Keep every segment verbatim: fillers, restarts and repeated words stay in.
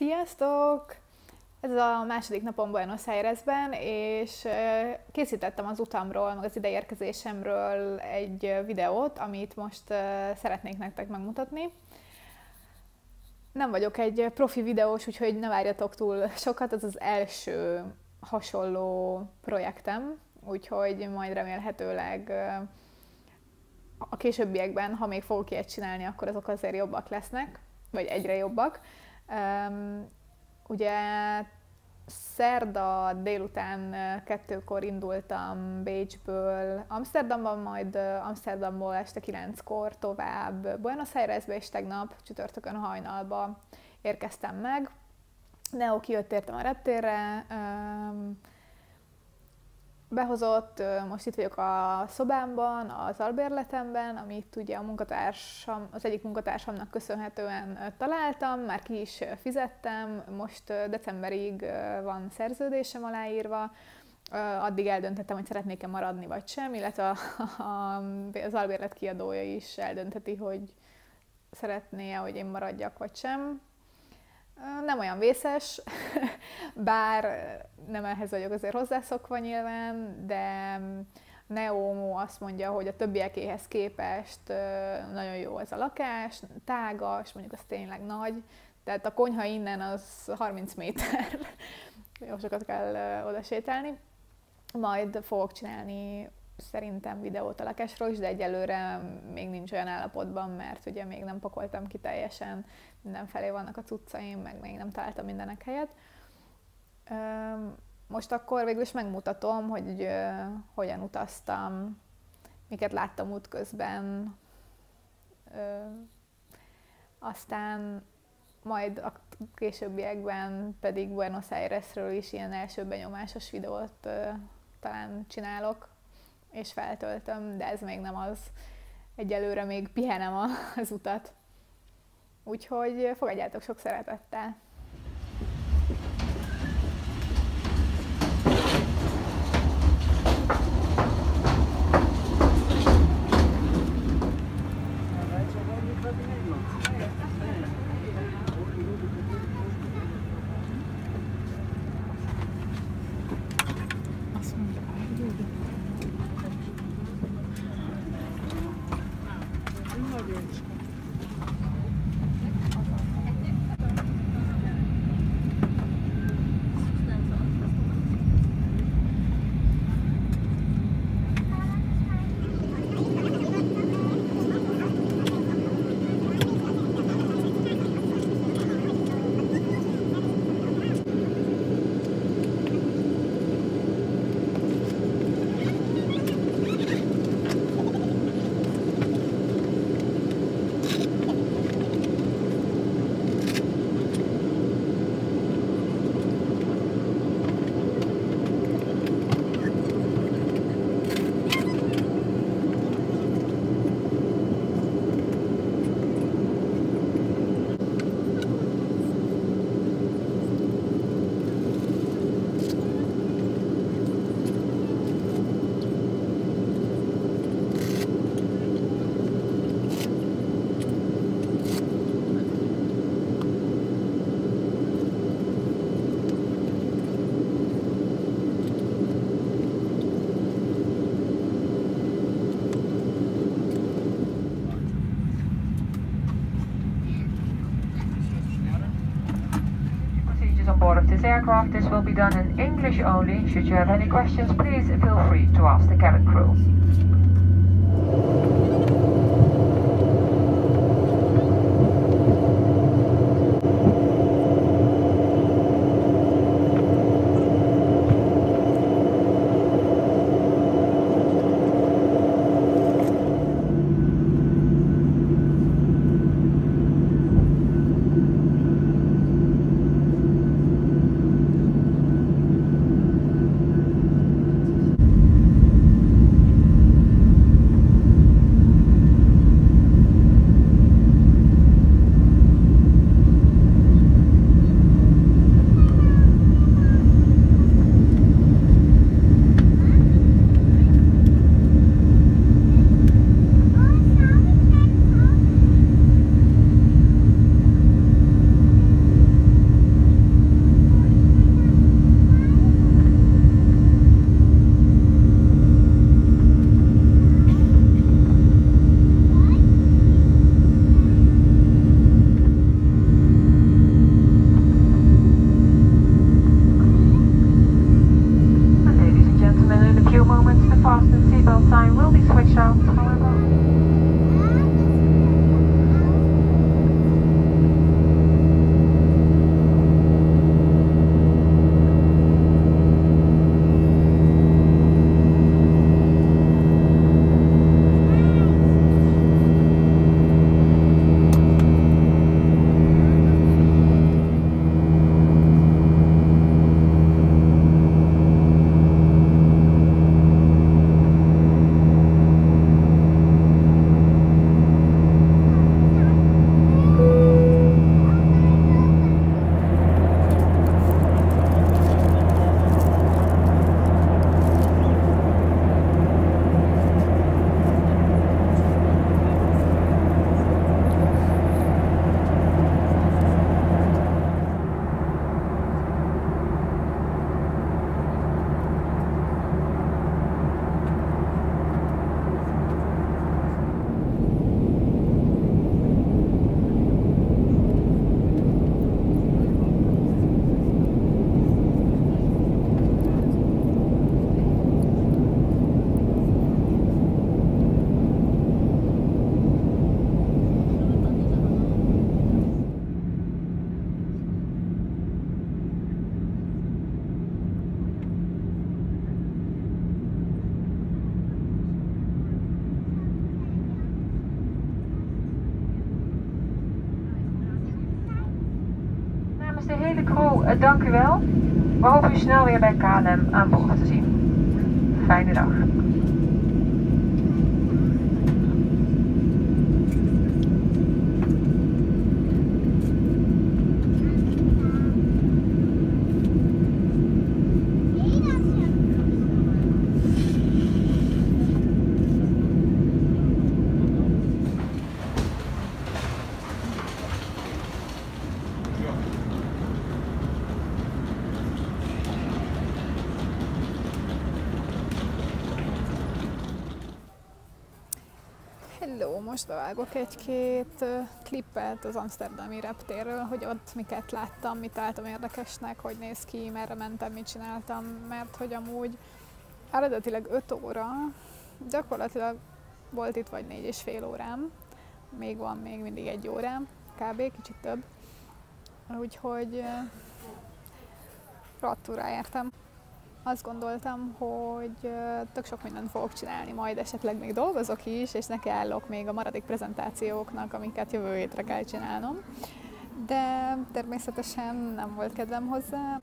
Sziasztok! Ez a második napom Buenos Airesben, és készítettem az utamról, meg az ideérkezésemről egy videót, amit most szeretnék nektek megmutatni. Nem vagyok egy profi videós, úgyhogy ne várjatok túl sokat, ez az első hasonló projektem, úgyhogy majd remélhetőleg a későbbiekben, ha még fogok ilyet csinálni, akkor azok azért jobbak lesznek, vagy egyre jobbak. Um, ugye szerda délután kettőkor indultam Bécsből Amsterdamban, majd Amsterdamból este kilenckor tovább Buenos Airesbe, és tegnap csütörtökön hajnalba érkeztem meg. Neo kijött értem a reptérre, um, behozott, most itt vagyok a szobámban, az albérletemben, amit ugye a munkatársam, az egyik munkatársamnak köszönhetően találtam, már ki is fizettem, most decemberig van szerződésem aláírva, addig eldöntettem, hogy szeretnék-e maradni vagy sem, illetve a, a, az albérlet kiadója is eldönteti, hogy szeretné-e, hogy én maradjak vagy sem. Nem olyan vészes, bár nem ehhez vagyok azért hozzászokva nyilván, de Neo azt mondja, hogy a többiekéhez képest nagyon jó ez a lakás, tágas, mondjuk az tényleg nagy, tehát a konyha innen az harminc méter, jó sokat kell oda sétálni. Majd fogok csinálni szerintem videót a lakásról is, de egyelőre még nincs olyan állapotban, mert ugye még nem pakoltam ki teljesen, mindenfelé vannak a cuccaim, meg még nem találtam mindenek helyet. Most akkor végül is megmutatom, hogy hogyan utaztam, miket láttam útközben, aztán majd a későbbiekben pedig Buenos Airesről is ilyen első benyomásos videót talán csinálok, és feltöltöm, de ez még nem az. Egyelőre még pihenem az utat. Úgyhogy fogadjátok sok szeretettel! Of this aircraft, this will be done in English only. Should you have any questions, please feel free to ask the cabin crew. Namens de hele crew, uh, dank u wel. We hopen u snel weer bij K L M aan boord te zien. Fijne dag. Hello, most bevágok egy-két klippet az amszterdami reptérről, hogy ott miket láttam, mit találtam érdekesnek, hogy néz ki, merre mentem, mit csináltam, mert hogy amúgy eredetileg öt óra, gyakorlatilag volt itt vagy négy és fél órám, még van még mindig egy órám, kb. Kicsit több, úgyhogy rohadtul értem. Azt gondoltam, hogy tök sok mindent fogok csinálni, majd esetleg még dolgozok is, és nekiállok még a maradék prezentációknak, amiket jövő hétre kell csinálnom. De természetesen nem volt kedvem hozzá.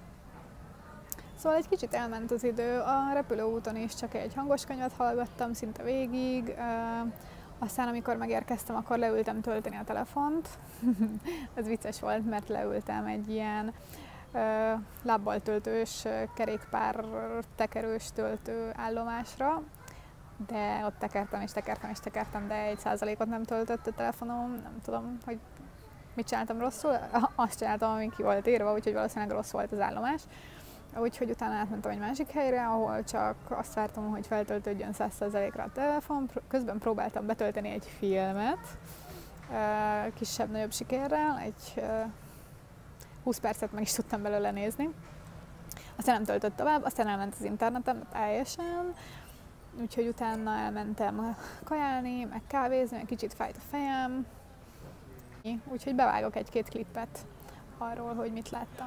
Szóval egy kicsit elment az idő, a repülőúton is csak egy hangos könyvet hallgattam szinte végig, aztán amikor megérkeztem, akkor leültem tölteni a telefont. Ez vicces volt, mert leültem egy ilyen Uh, lábbal töltős, kerékpár tekerős töltő állomásra, de ott tekertem és tekertem és tekertem, de egy százalékot nem töltött a telefonom, nem tudom, hogy mit csináltam rosszul, azt csináltam, ami ki volt írva, úgyhogy valószínűleg rossz volt az állomás. Úgyhogy utána átmentem egy másik helyre, ahol csak azt vártam, hogy feltöltődjön száz százalékra a telefon, közben próbáltam betölteni egy filmet, uh, kisebb-nagyobb sikerrel, egy uh, húsz percet meg is tudtam belőle nézni. Aztán nem töltött tovább, aztán elment az internetem teljesen, úgyhogy utána elmentem kajálni, meg kávézni, meg kicsit fájt a fejem. Úgyhogy bevágok egy-két klippet arról, hogy mit láttam.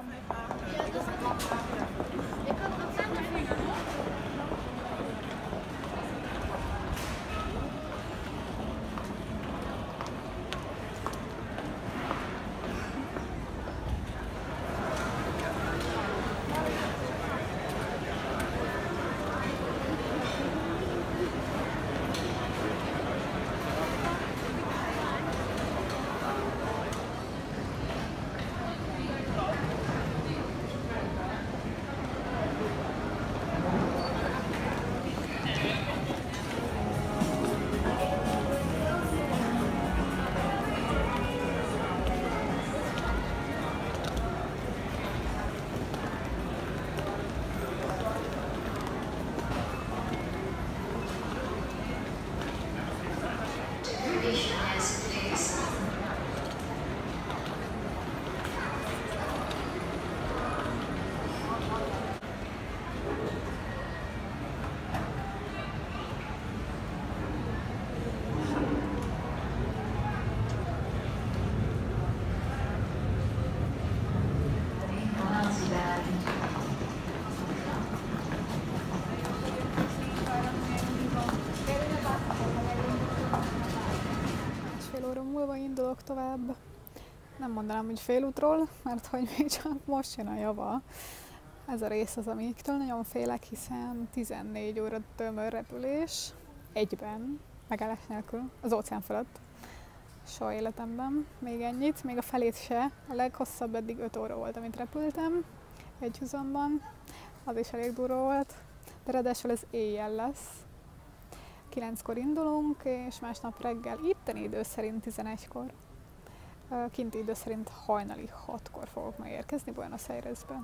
Indulok tovább. Nem mondanám, hogy félútról, mert hogy még csak most jön a java. Ez a rész az, amiktől nagyon félek, hiszen tizennégy óra tömör repülés egyben, megállás nélkül, az óceán fölött. Soha életemben még ennyit, még a felét se. A leghosszabb eddig öt óra volt, amit repültem egy húzamban. Az is elég durva volt, de ráadásul ez éjjel lesz. kilenckor indulunk, és másnap reggel itteni idő szerint tizenegykor. Kinti idő szerint hajnali hatkor fogok megérkezni Buenos Airesbe.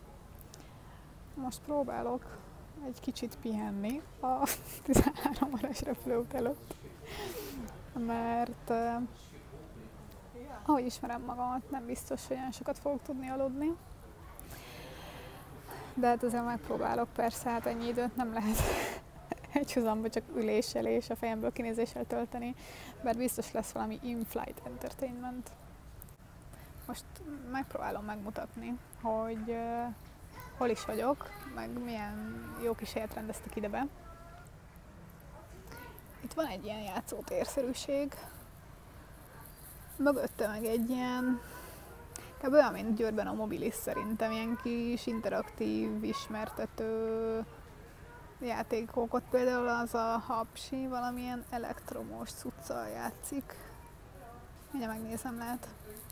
Most próbálok egy kicsit pihenni a tizenhárom órás repülőút előtt, mert eh, ahogy ismerem magamat, nem biztos, hogy olyan sokat fogok tudni aludni. De hát azért megpróbálok, persze, hát ennyi időt nem lehet egy hozamba csak üléssel és a fejemből kinézéssel tölteni, bár biztos lesz valami in-flight entertainment. Most megpróbálom megmutatni, hogy uh, hol is vagyok, meg milyen jó kis helyet rendeztek ide be. Itt van egy ilyen játszótérszerűség, mögötte meg egy ilyen Kb. Olyan, mint Győrben a Mobilis szerintem, ilyen kis interaktív, ismertető játékok. Ott például az a Hapsi valamilyen elektromos cuccal játszik. Mindjárt megnézem, lehet.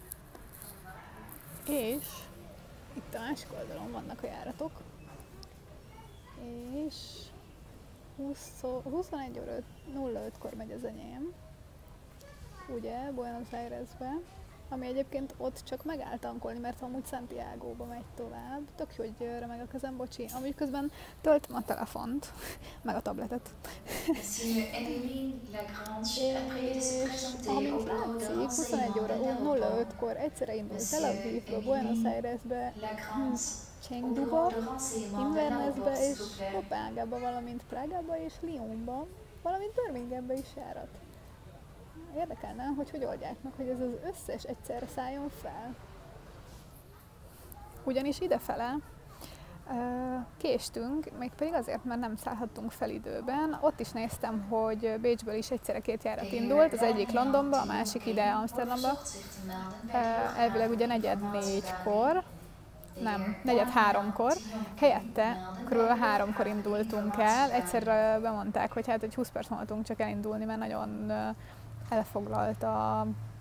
És itt a másik oldalon vannak a járatok. És húsz, huszonegy óra nulla ötkor megy az enyém. Ugye, Buenos Airesbe. Ami egyébként ott csak megáll tankolni, mert amúgy Santiago-ba megy tovább. Tök jó, hogy remeg a kezem, bocsi. Amúgy közben töltöm a telefont, meg a tabletet. És amint látszik, huszonegy óra nulla ötkor egyszerre indult Tel Avivba, Buenos Airesbe, Chengduba, Invernessbe és Kopenhágába, valamint Prágába és Lyonba, valamint Birminghambe is járat. Érdekelne, hogy hogy oldják meg, hogy ez az összes egyszerre szálljon fel. Ugyanis idefele késtünk, mégpedig azért, mert nem szállhattunk fel időben. Ott is néztem, hogy Bécsből is egyszerre két járat indult, az egyik Londonba, a másik ide Amsterdamba. Elvileg ugye negyed négykor, nem, negyed háromkor. Helyette körülbelül háromkor indultunk el. Egyszer bemondták, hogy hát, hogy húsz perc voltunk csak elindulni, mert nagyon elfoglalt a,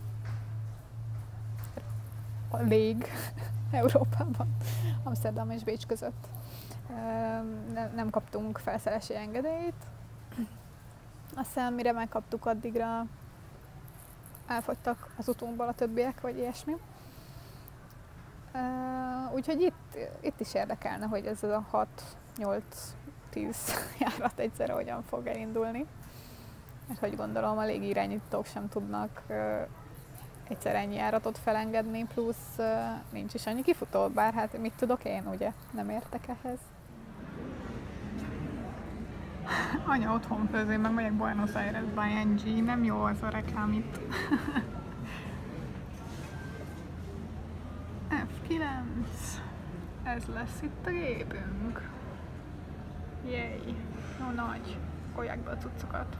a lég Európában, Amsterdam és Bécs között. Nem, nem kaptunk felszerelési engedélyt. Aztán mire megkaptuk, addigra elfogytak az utunkból a többiek, vagy ilyesmi. Úgyhogy itt, itt is érdekelne, hogy ez a hat nyolc tíz járat egyszerre hogyan fog elindulni. Mert hogy gondolom, a légirányítók sem tudnak uh, egyszer ennyi járatot felengedni, plusz uh, nincs is annyi kifutó, bár hát mit tudok én, ugye? Nem értek ehhez. Anya otthon főzé, meg megyek Buenos Airesbe, i en gé, nem jó az a reklám itt. ef kilenc. Ez lesz itt a gépünk. Jéj! Jó nagy. Kolják be a cuccokat.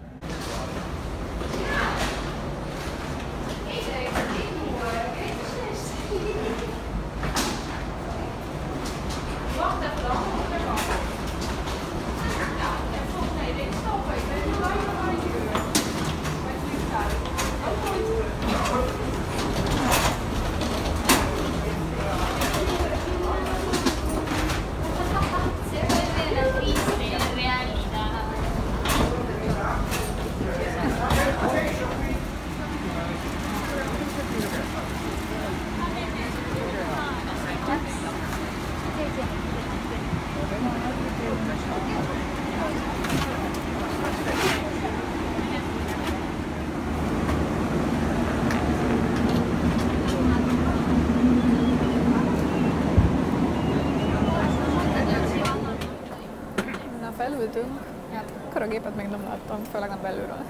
Felültünk, hát akkor a gépet még nem láttam, főleg nem belülről.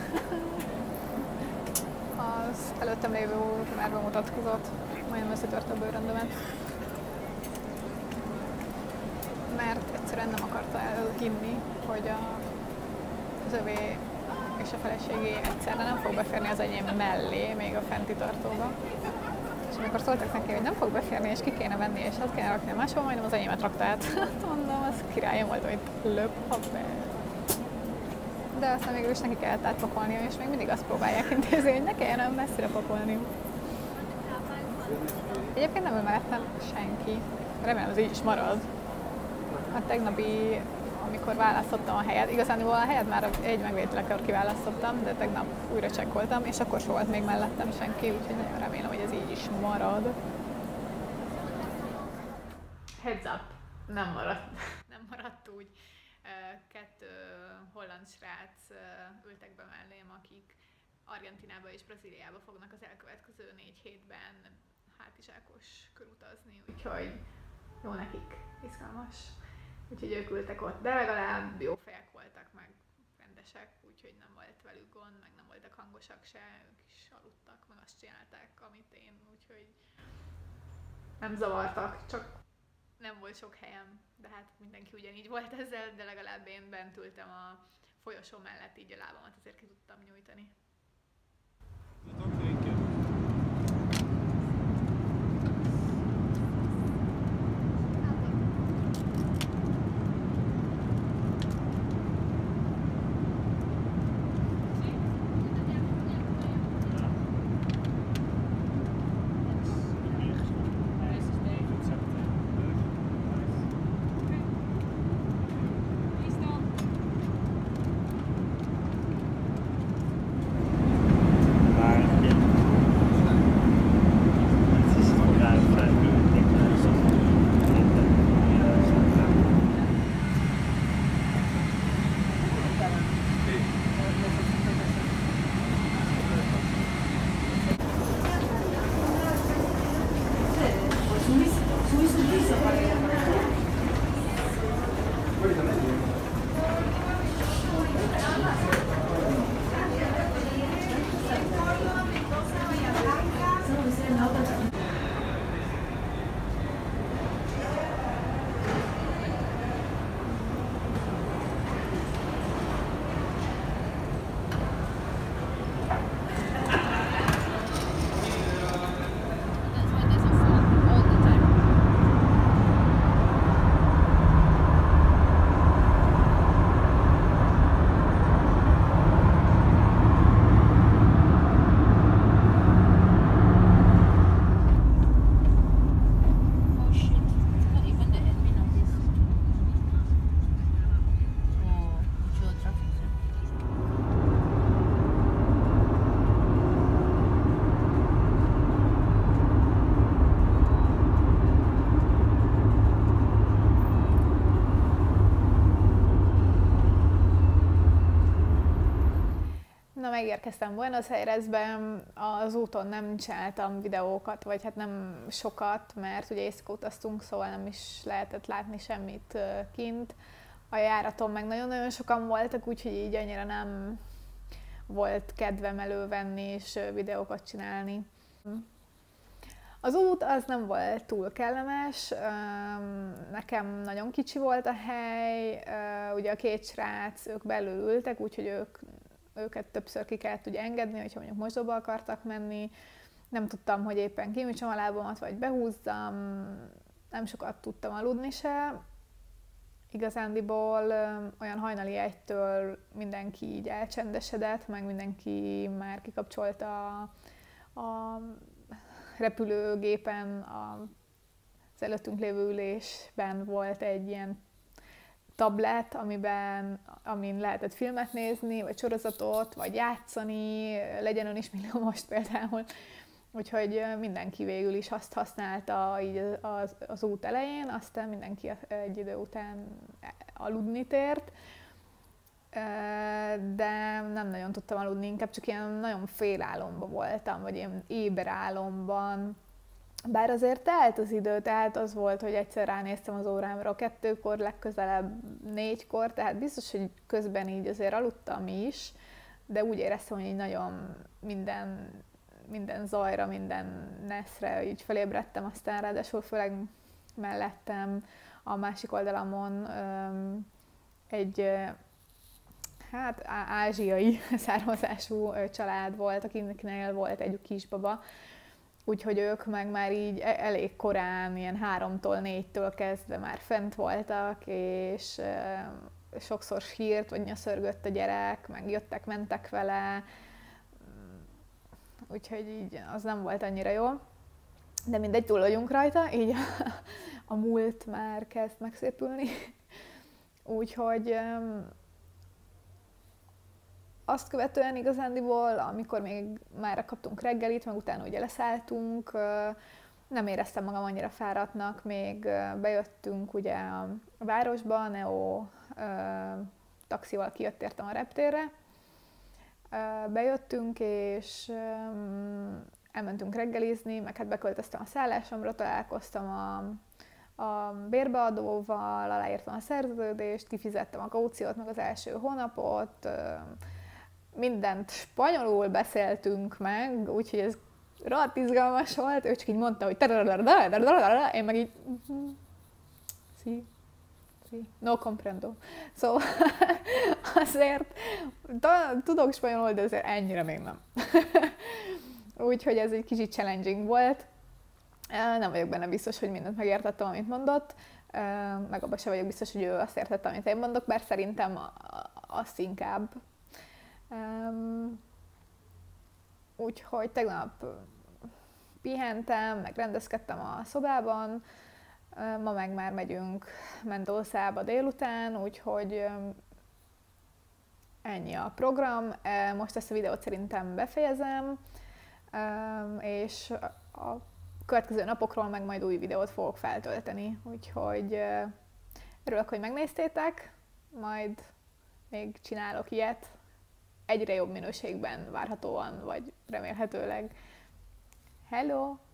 Az előttem lévő úr már bemutatkozott, majdnem összetört a bőröndömet. Mert egyszerűen nem akarta elhinni, hogy a, az övé és a feleségé egyszerre nem fog beférni az enyém mellé, még a fenti tartóba. És amikor szóltak neki, hogy nem fog beférni, és ki kéne venni, és azt kéne rakni máshol, majdnem az enyémet rakta át. Mondom, az királyom volt, hogy löp, habbe. De aztán végül is neki kellett átpakolnia, és még mindig azt próbálják intézni, hogy ne kelljen olyan messzire pakolni. Egyébként nem emeltem senki. Remélem, ez így is marad. A tegnapi, amikor választottam a helyet, igazán a helyet már egy megvételekor kiválasztottam, de tegnap újra csekkoltam, és akkor sem volt még mellettem senki, úgyhogy nagyon remélem, hogy ez így is marad. Heads up, nem maradt. Nem maradt úgy. Kettő holland srác ültek be mellém, akik Argentinába és Brazíliába fognak az elkövetkező négy hétben hátizsákos körutazni, úgyhogy jó nekik, izgalmas. Úgyhogy ők ültek ott, de legalább jó fejek voltak, meg rendesek, úgyhogy nem volt velük gond, meg nem voltak hangosak se, ők is aludtak, meg azt csinálták, amit én, úgyhogy nem zavartak, csak nem volt sok helyem, de hát mindenki ugyanígy volt ezzel, de legalább én bent ültem a folyosó mellett, így a lábamat azért ki tudtam nyújtani. Na, megérkeztem Buenos Airesben, az úton nem csináltam videókat, vagy hát nem sokat, mert ugye éjszaka utaztunk, szóval nem is lehetett látni semmit kint. A járaton meg nagyon-nagyon sokan voltak, úgyhogy így annyira nem volt kedvem elővenni és videókat csinálni. Az út az nem volt túl kellemes, nekem nagyon kicsi volt a hely, ugye a két srác, ők belül ültek, úgyhogy ők őket többször ki kellett ugye engedni, hogyha mondjuk mosdóba akartak menni. Nem tudtam, hogy éppen kiműtsem a lábamat, vagy behúzzam. Nem sokat tudtam aludni se. Igazándiból olyan hajnali egytől mindenki így elcsendesedett, meg mindenki már kikapcsolta a, a repülőgépen, a, az előttünk lévő ülésben volt egy ilyen tablet, amiben, amin lehetett filmet nézni, vagy sorozatot, vagy játszani, legyen ön is millió most például. Úgyhogy mindenki végül is azt használta így az, az út elején, aztán mindenki egy idő után aludni tért. De nem nagyon tudtam aludni, inkább csak ilyen nagyon félálomban voltam, vagy ilyen éberálomban. Bár azért telt az idő, tehát az volt, hogy egyszer ránéztem az órámra kettőkor, legközelebb négykor, tehát biztos, hogy közben így azért aludtam is, de úgy éreztem, hogy így nagyon minden, minden zajra, minden neszre így felébredtem, aztán ráadásul főleg mellettem a másik oldalamon egy hát ázsiai származású család volt, akinél volt egy kisbaba, úgyhogy ők meg már így elég korán, ilyen háromtól, négytől kezdve már fent voltak, és sokszor sírt, vagy nyaszörgött a gyerek, meg jöttek, mentek vele, úgyhogy így az nem volt annyira jó. De mindegy, túl vagyunk rajta, így a múlt már kezd megszépülni. Úgyhogy azt követően igazándiból, amikor még már kaptunk reggelit, meg utána ugye leszálltunk, nem éreztem magam annyira fáradtnak, még bejöttünk ugye a városba, Neo taxival kijött értem a reptérre. Bejöttünk, és elmentünk reggelizni, meg hát beköltöztem a szállásomra, találkoztam a, a bérbeadóval, aláírtam a szerződést, kifizettem a kauciót, meg az első hónapot, mindent spanyolul beszéltünk meg, úgyhogy ez rohadt izgalmas volt, ő csak így mondta, hogy én meg így sí, sí, no comprendo. Szóval azért tudok spanyolul, de azért ennyire még nem. Úgyhogy ez egy kicsit challenging volt. Nem vagyok benne biztos, hogy mindent megértettem, amit mondott, meg abban sem vagyok biztos, hogy ő azt értette, amit én mondok, bár szerintem azt inkább. Um, úgyhogy tegnap pihentem, meg rendezkedtem a szobában, ma meg már megyünk Mendozába délután, úgyhogy ennyi a program. Most ezt a videót szerintem befejezem, és a következő napokról meg majd új videót fogok feltölteni, úgyhogy örülök, hogy megnéztétek, majd még csinálok ilyet. Egyre jobb minőségben várhatóan, vagy remélhetőleg. Hello!